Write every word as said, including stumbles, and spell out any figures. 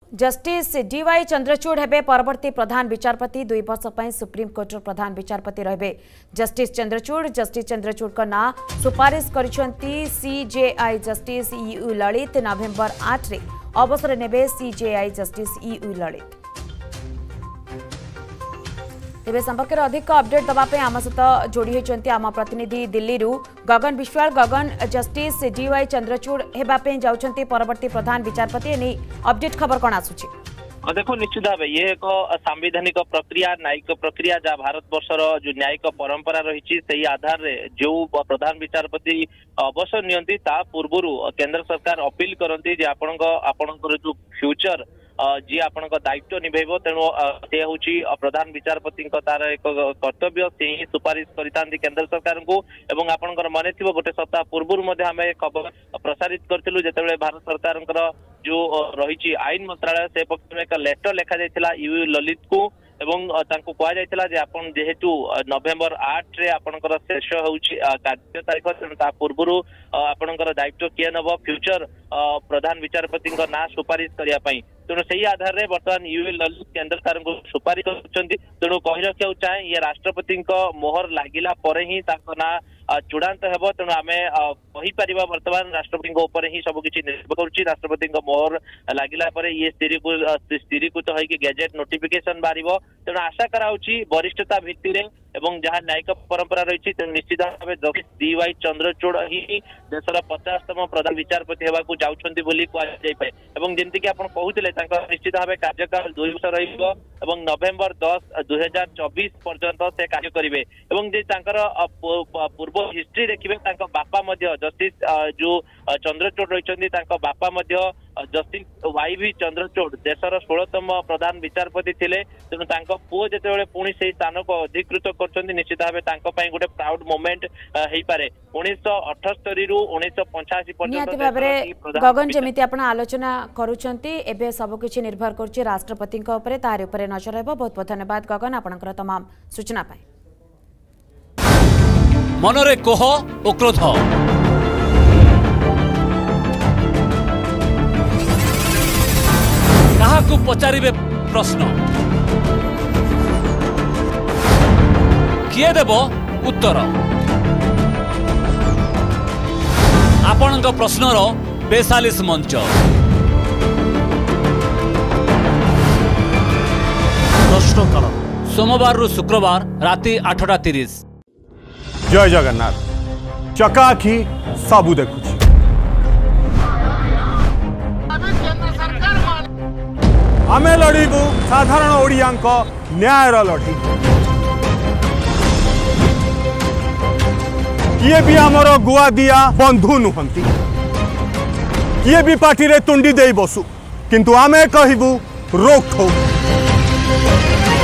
Justice DY Chandrachud हेबे परवर्ती प्रधान विचारपति दुई वर्ष पर सुप्रीम कोर्टर प्रधान विचारपति रहे। जस्टिस चंद्रचूड़ जस्टिस चंद्रचूड़ का ना सुपारिश करिसेंती CJI justice UU Lalit November आठ रे अवसर नेबे सीजेआई जस्टिस ईयू ललित। तेज संपर्क में अधिक अपडेट दवाई आम सहित जोड़ी होती आम प्रतिनिधि दिल्ली गगन विश्वाल। गगन जस्टिस डीवाई चंद्रचूड़ होगापी जाऊँच परवर्ती प्रधान विचारपति नहीं अपडेट खबर कौन आसूची? देखो निश्चित भाव ये एक सांविधानिक प्रक्रिया न्यायिक प्रक्रिया जहाँ भारत वर्षर जो न्यायिक परंपरा रही से आधार रे जो प्रधान विचारपति अवसर नियंती ता पूर्व केंद्र सरकार अपील करती आपणकर जो फ्यूचर जी आपण दायित्व निभेब तेणु से हूँ प्रधान विचारपति तार एक कर्तव्य से ही सुपारिश करता केंद्र सरकार को। एवं आपणकर मन थी गोटे सप्ताह पूर्व आम खबर प्रसारित करूँ जिते भारत सरकार जो रही आईन मंत्रालय से पक्ष एक लेटर लिखा जाता ईयू ललित को एवं तांको कहा जायतिला जे आपण जेहेतु नवेम्बर आठ रे आपणकर शेष होउची कार्य तारीख ता पूर्व आपणकर दायित्व किए नब फ्यूचर प्रधान विचारपति ना सुपारिश करिया पई तेणु से आधार रे वर्तमान ईयू ललित केंद्र सरकार को सुपारिश करछंती। तेणु कहि रखिया चाहे ये राष्ट्रपति मोहर लागिला परे ही ताको ना चूड़ांत हेबो। तेणु आमे कहि परिबा वर्तमान राष्ट्रपति ऊपर ही सब किछि निर्भर करूची। राष्ट्रपति मोहर लागिला परे ये स्थिरीकृत होइकि गैजेट नोटिफिकेशन बारिबो। तेणु आशा कराउची वरिष्ठता भित्ति रे एवं जहाँ न्यायिक परंपरा रही निश्चित भाव जस्टिस डीवाई चंद्रचूड़ ही देशर पचासतम प्रधान विचारपति होगा जाउछंती बोली कहुए। जमती कि आप कहते निश्चित भाव कार्यकाल दुई वर्ष रही नवेम्बर दस दुई हजार चौबीस पर्यंत से कार्य करेंगे। पूर्व हिस्ट्री देखिए बापा जस्टिस जो चंद्रचूड़ रही बापा जस्टिस वाई भी चंद्रचूड़ देशर षोलतम प्रधान विचारपति थे। तेणु पुओ जिते पुणी से स्थान को अधिकृत कर निश्चित भाव गोटे प्राउड मोमेंट हो पारे। उन्नीस अठस्तरी रु उन्नीस पंचाशी पर्यंत गगन जमिति आपण आलोचना करुछंती एबे सब किछि निर्भर करछि राष्ट्रपति ऊपर तार ऊपर नजर रहबो। बहुत बहुत धन्यवाद गगन आपनकर तमाम सूचना पाए। मनरे कोह ओ क्रोध काहाकू पचारिबे प्रश्न किए देव उत्तर आपणक प्रश्नर बेचालीस मंच प्रश्नकाल सोमवार रु शुक्रवार राति आठटा तीस। जय जगन्नाथ चकाखी सबू देखुछि आमे लड़ीबू साधारण ओडियांक न्यायर लड़ी। किए भी आमर गुआ दिया बंधु नुहंती किए भी पार्टी रे तुंडी दे बसु किंतु आमे कहबू रोक ठोक।